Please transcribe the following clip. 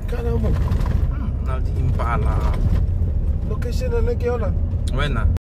Caramba. Now the Impala. Location na lagi wala. When na?